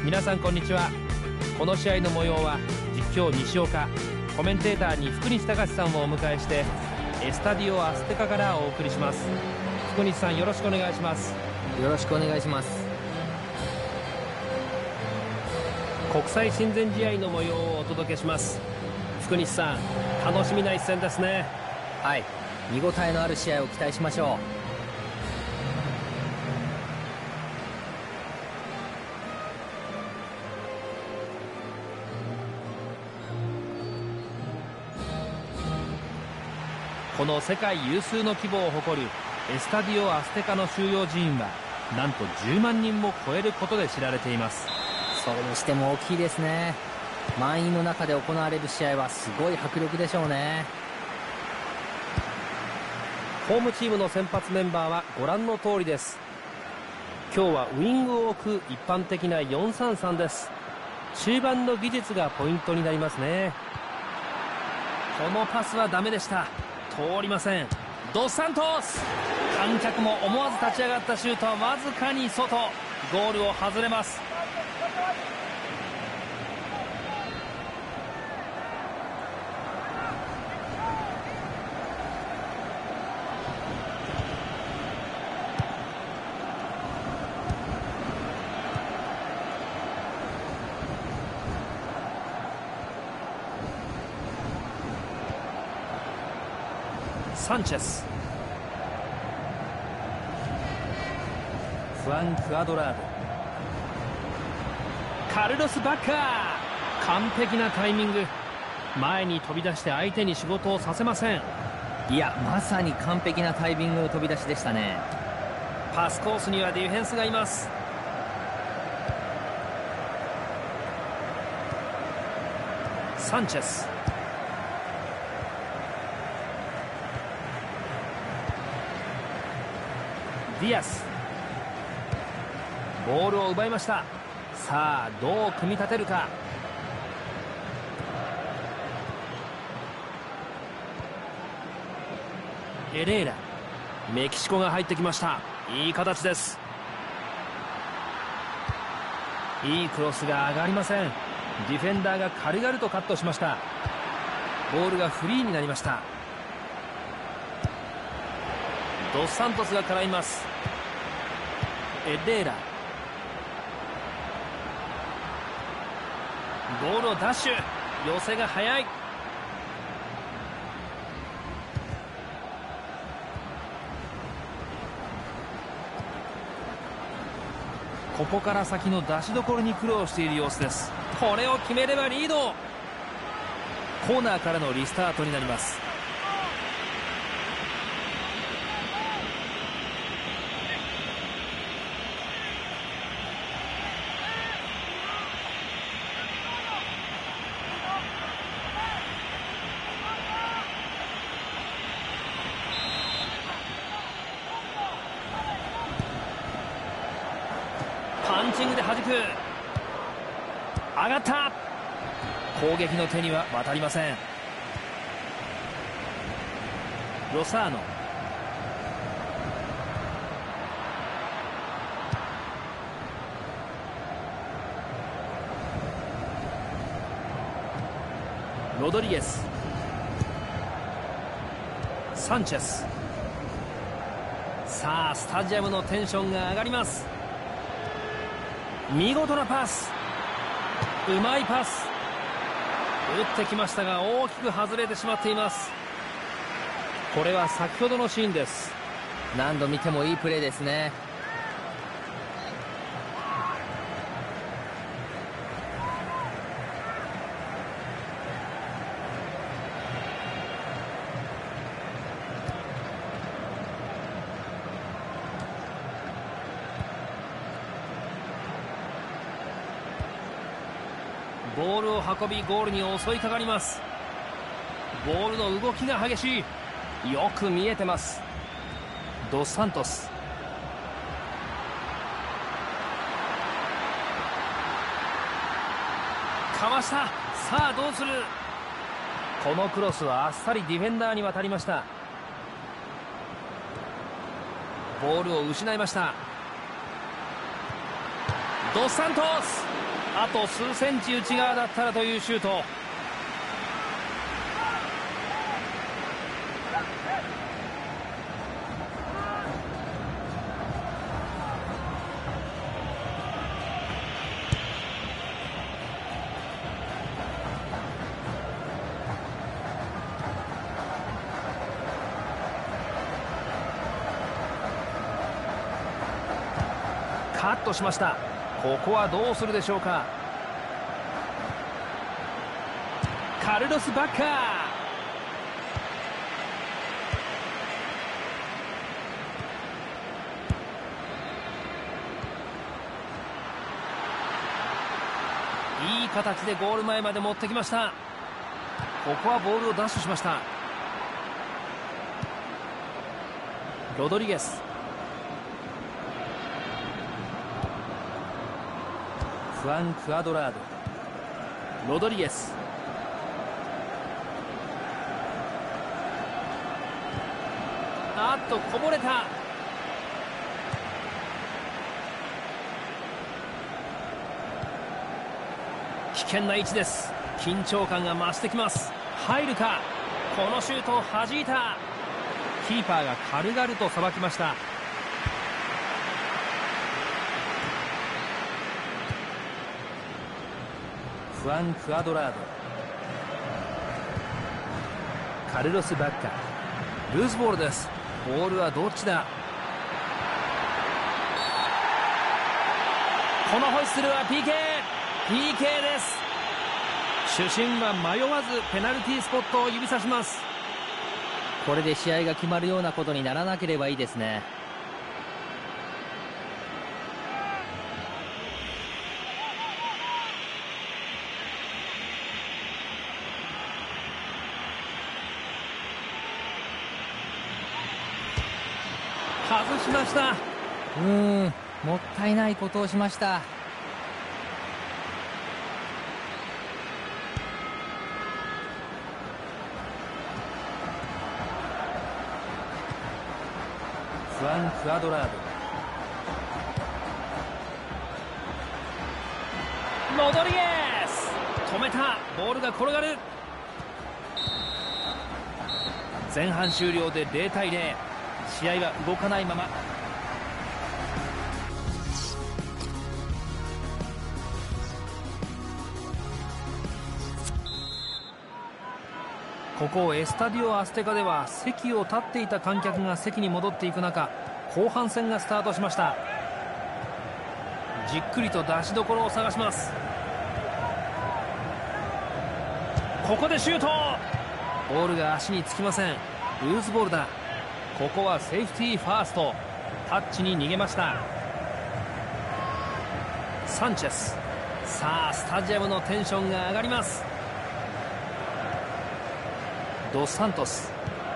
皆さんこんにちは。この試合の模様は実況西岡、コメンテーターに福西崇史さんをお迎えしてエスタディオアステカからお送りします。福西さん、よろしくお願いします。 よろしくお願いします。 国際親善試合の模様をお届けします。福西さん、楽しみな一戦ですね。 はい、見応えのある試合を期待しましょう。 この世界有数の規模を誇るエスタディオアステカの収容人員はなんと10万人も超えることで知られています。 それにしても大きいですね。満員の中で行われる試合はすごい迫力でしょうね。 ホームチームの先発メンバーはご覧の通りです。今日はウイングを置く一般的な 4-3-3 です。中盤の技術がポイントになりますね。このパスはダメでした。通りません。ドスサントス、観客も思わず立ち上がったシュートはわずかに外、ゴールを外れます。サンチェス、フアンク・アドラード、カルロス・バッカー、完璧なタイミング。前に飛び出して相手に仕事をさせません。 いや、まさに完璧なタイミングの飛び出しでしたね。 パスコースにはディフェンスがいます。サンチェス、ディアス、ボールを奪いました。さあどう組み立てるか。エレーラ、メキシコが入ってきました。いい形です。いいクロスが上がりません。ディフェンダーが軽々とカットしました。ボールがフリーになりました。ドスサントスが絡みます。エレーラ、ボールをダッシュ、寄せが速い。ここから先の出しどころに苦労している様子です。これを決めればリード。コーナーからのリスタートになります。パンチングで弾く。上がった。攻撃の手には渡りません。ロサーノ、ロドリゲス、サンチェス。さあスタジアムのテンションが上がります。見事なパス、うまいパス、打ってきましたが大きく外れてしまっています。これは先ほどのシーンです。 何度見てもいいプレーですね。 ボールを運びゴールに襲いかかります。ボールの動きが激しい。よく見えてます。ドスサントス、かわした。さあどうする。このクロスはあっさりディフェンダーに渡りました。ボールを失いました。ドスサントス、 あと数センチ内側だったらというシュート。カットしました。ここはどうするでしょうか。カルロス・バッカー。いい形でゴール前まで持ってきました。ここはボールをダッシュしました。ロドリゲス。フアン・クアドラード。ロドリゲス。あっとこぼれた。危険な位置です。緊張感が増してきます。入るか。このシュートを弾いた。キーパーが軽々とさばきました。フアン・クアドラード。カルロス・バッカ。ルーズボールです。ボールはどっちだ。このホイッスルは PK です。主審は迷わずペナルティースポットを指さします。 これで試合が決まるようなことにならなければいいですね。 外しました。 もったいないことをしました。 フアン・クアドラード。ロドリゲス。止めた。ボールが転がる。前半終了で0対0。試合は動かないまま。ここエスタディオ・アステカでは席を立っていた観客が席に戻っていく中、後半戦がスタートしました。じっくりと出しどころを探します。ここでシュート。ボールが足につきません。ルーズボールだ。ここはセーフティーファースト。タッチに逃げました。サンチェス。さあスタジアムのテンションが上がります。ドスサントス。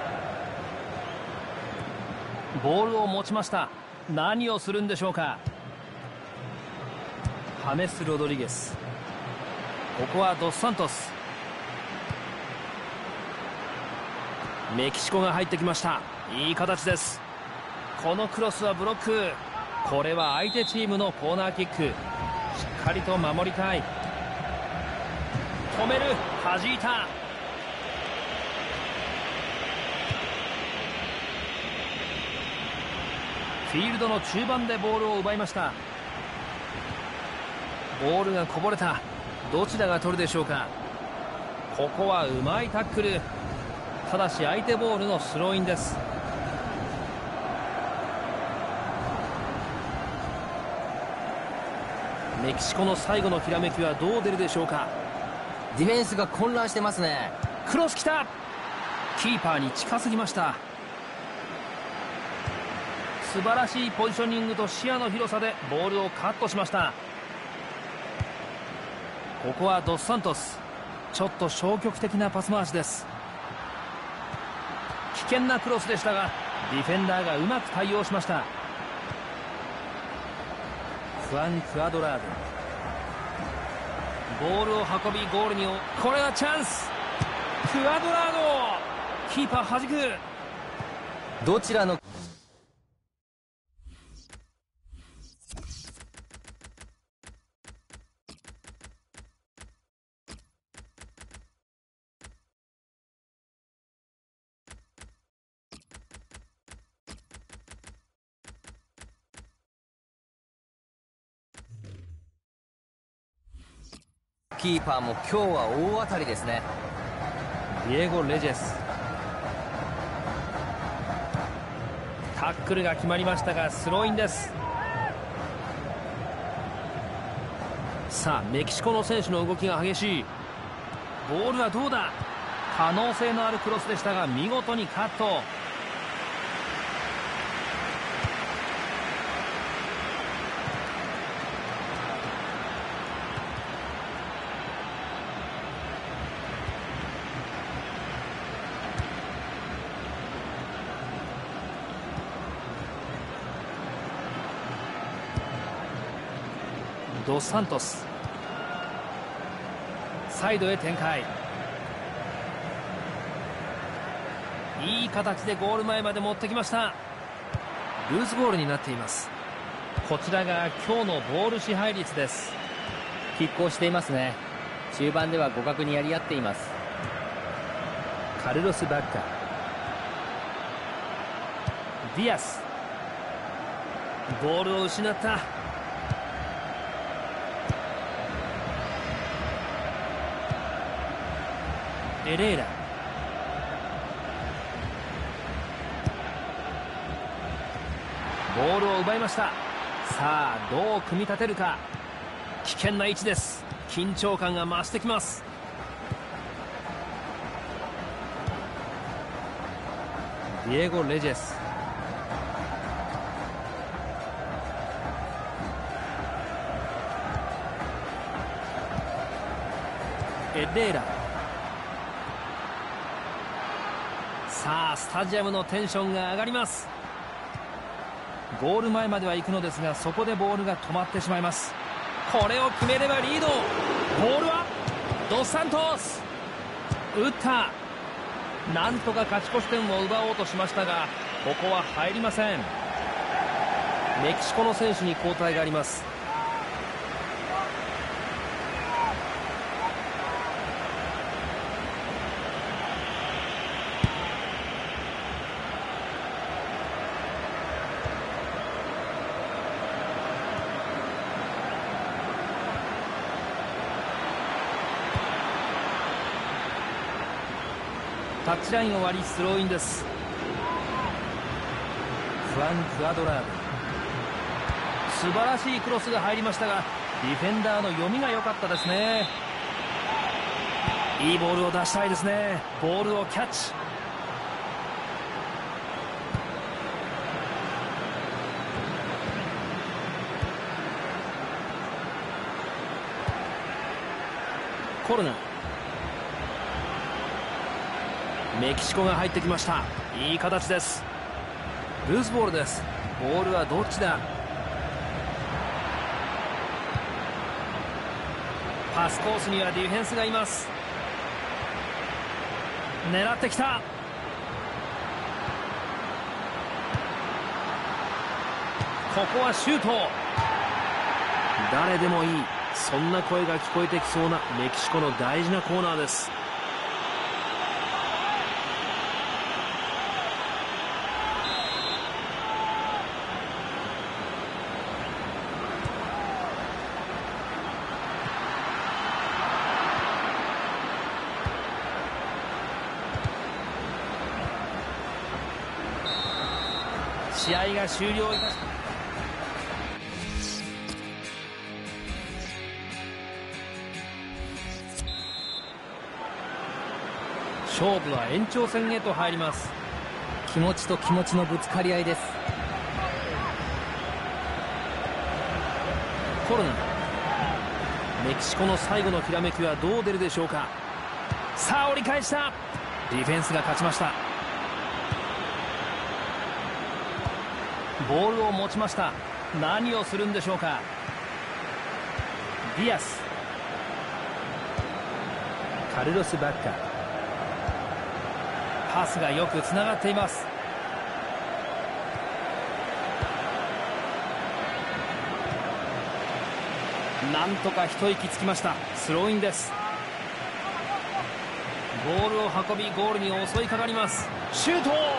ボールを持ちました。何をするんでしょうか。ハメス・ロドリゲス。ここはドスサントス。メキシコが入ってきました。いい形です。このクロスはブロック。これは相手チームのコーナーキック。しっかりと守りたい。止める。弾いた。フィールドの中盤でボールを奪いました。ボールがこぼれた。どちらが取るでしょうか。ここはうまいタックル。ただし相手ボールのスローインです。メキシコの最後のひらめきはどう出るでしょうか。 ディフェンスが混乱してますね。 クロス来た。キーパーに近すぎました。素晴らしいポジショニングと視野の広さでボールをカットしました。ここはドスサントス。ちょっと消極的なパス回しです。危険なクロスでしたがディフェンダーがうまく対応しました。フアン・クアドラード。ボールを運びゴールに。これはチャンス。クアドラード。キーパー弾く。 どちらのキーパーも今日は大当たりですね。 ディエゴ・レジェス、タックルが決まりましたがスローインです。さあメキシコの選手の動きが激しい。ボールはどうだ。可能性のあるクロスでしたが見事にカット。ドスサントス、サイドへ展開。いい形でゴール前まで持ってきました。ルーズボールになっています。こちらが今日のボール支配率です。 拮抗していますね。中盤では互角にやり合っています。 カルロス・バッカ、ディアス、ボールを失った。エレーラ、ボールを奪いました。さあどう組み立てるか。危険な位置です。緊張感が増してきます。ディエゴ・レジェス、エレーラ。さあスタジアムのテンションが上がります。ゴール前までは行くのですがそこでボールが止まってしまいます。これを決めればリード。ボールはドスサントス、打った。なんとか勝ち越し点を奪おうとしましたがここは入りません。メキシコの選手に交代があります。タッチラインを割りスローインです。フアン・クアドラード、素晴らしいクロスが入りましたがディフェンダーの読みが良かったですね。いいボールを出したいですね。ボールをキャッチ。コルナー、メキシコが入ってきました。いい形です。ルーズボールです。ボールはどっちだ。パスコースにはディフェンスがいます。狙ってきた。ここはシュート。誰でもいい、そんな声が聞こえてきそうなメキシコの大事なコーナーです。試合が終了いたし、勝負は延長戦へと入ります。 気持ちと気持ちのぶつかり合いです。 コロナ、メキシコの最後のひらめきはどう出るでしょうか。さあ折り返した。ディフェンスが勝ちました。ボールを持ちました。何をするんでしょうか。ディアス、カルロス・バッカ、パスがよくつながっています。なんとか一息つきました。スローインです。ボールを運びゴールに襲いかかります。シュート、ゴール、ゴール、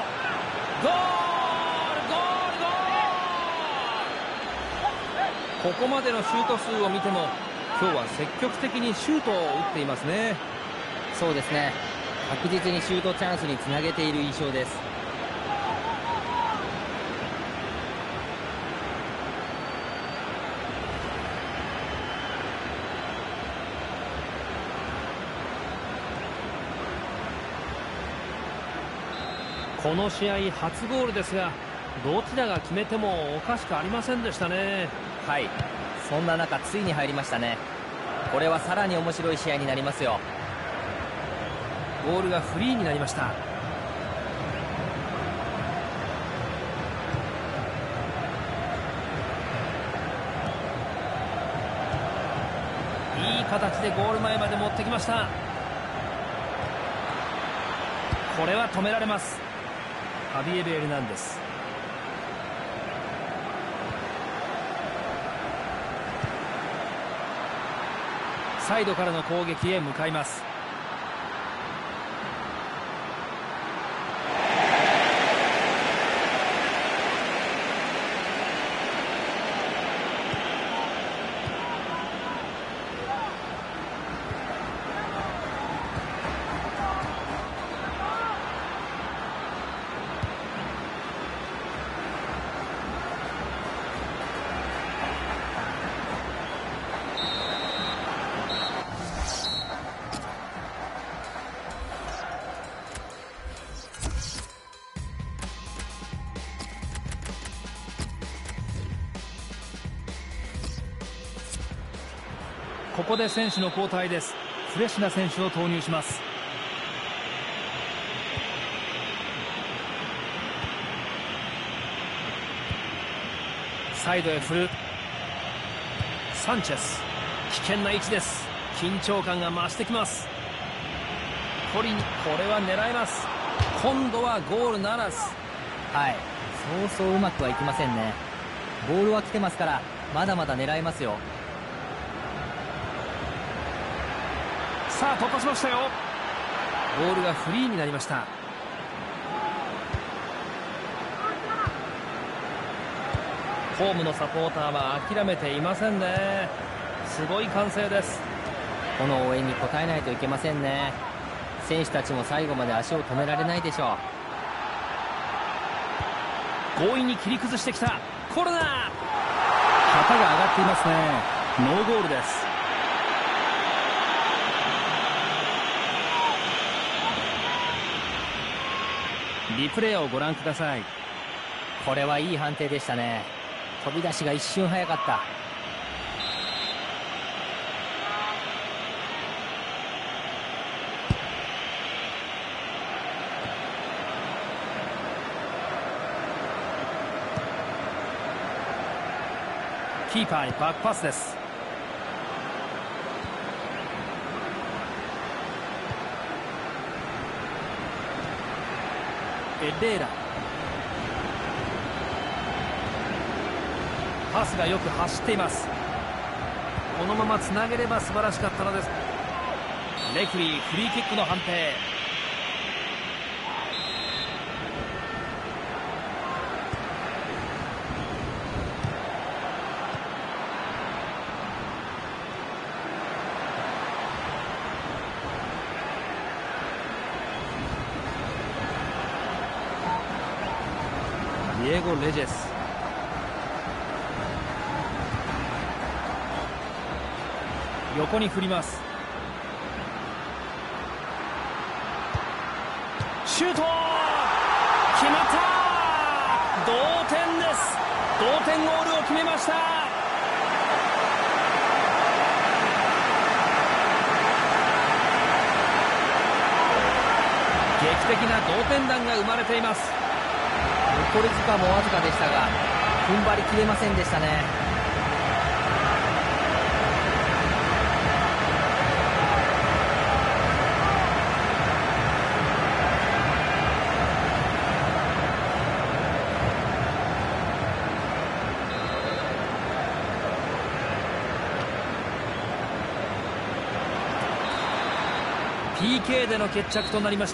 ゴール。ここまでのシュート数を見ても今日は積極的にシュートを打っていますね。 そうですね、確実にシュートチャンスにつなげている印象です。 この試合初ゴールですが、どちらが決めてもおかしくありませんでしたね。 はい、そんな中ついに入りましたね。これはさらに面白い試合になりますよ。 ボールがフリーになりました。いい形でゴール前まで持ってきました。これは止められます。ハビエル・エルナンデス。サイドからの攻撃へ向かいます。ここで選手の交代です。フレッシュな選手を投入します。サイドへ振る。サンチェス、危険な位置です。緊張感が増してきます。コリン、これは狙えます。今度はゴールならず。 はい、そうそううまくはいきませんね。ボールは来てますからまだまだ狙えますよ。 さあ突破しましたよ。ボールがフリーになりました。ホームのサポーターは諦めていませんね。すごい歓声です。 この応援に応えないといけませんね。選手たちも最後まで足を止められないでしょう。強引に切り崩してきた。コロナー、旗が上がっていますね。ノーゴールです。リプレイをご覧ください。 これはいい判定でしたね。飛び出しが一瞬早かった。 キーパーにバックパスです。エレーラ、パスがよく走っています。このままつなげれば素晴らしかったのです。レフリー、フリーキックの判定。ディエゴ・レジェス、横に振ります。シュート、決まった。同点です。同点ゴールを決めました。劇的な同点弾が生まれています。 残り時間もわずかでしたが踏ん張りきれませんでしたね。 PK での決着となりました。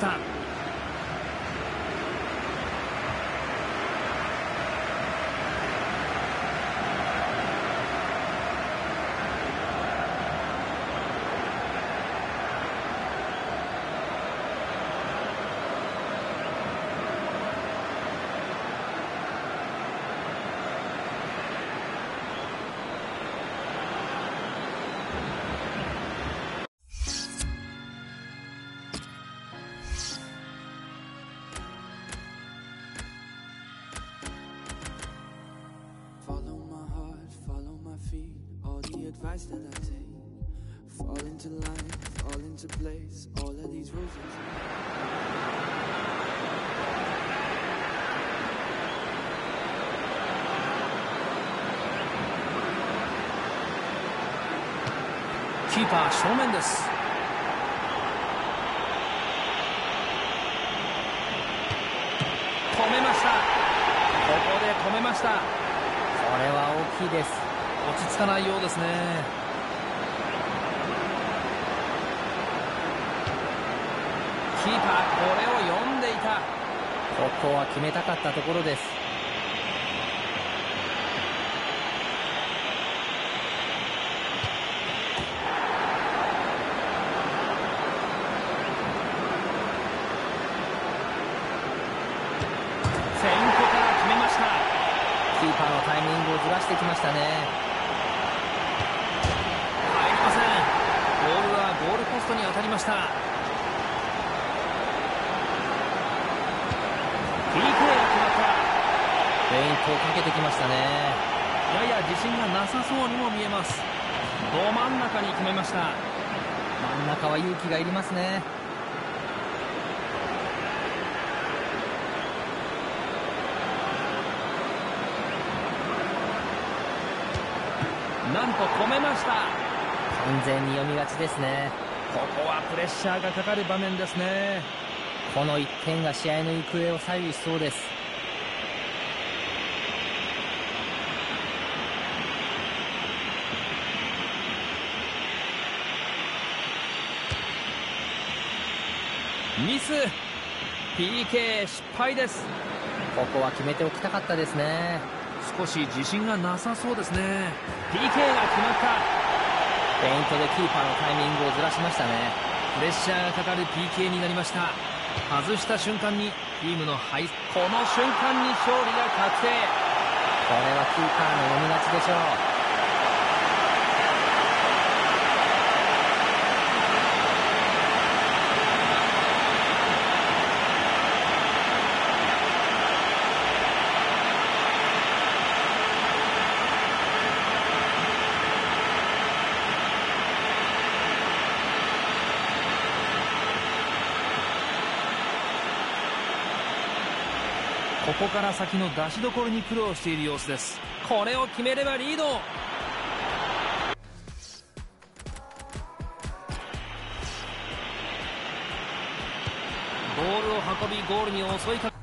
feet, all the advice that I take. Fall into line, fall into place, all of these roses. キーパー正面です。止めました。ここで止めました。 これは大きいです。 落ち着かないようですね。キーパーこれを読んでいた。 ここは決めたかったところです。キーパーのタイミングをずらしてきましたね。 入りません。ボールはゴールポストに当たりました。 PK が決まった。 フェイントをかけてきましたね。 やや自信がなさそうにも見えます。ど真ん中に決めました。 真ん中は勇気がいりますね。 なんと止めました。 完全に読みがちですね。 ここはプレッシャーがかかる場面ですね。 この1点が試合の行方を左右しそうです。 ミス。 PK 失敗です。 ここは決めておきたかったですね。 少し自信がなさそうですね。 PK が決まった。 フェイントでキーパーのタイミングをずらしましたね。 プレッシャーがかかる PK になりました。外した瞬間にチームの敗、この瞬間に勝利が確定。 これはキーパーの読みがちでしょう。 ここから先の出しどころに苦労している様子です。これを決めればリード。ボールを運びゴールに襲いかけ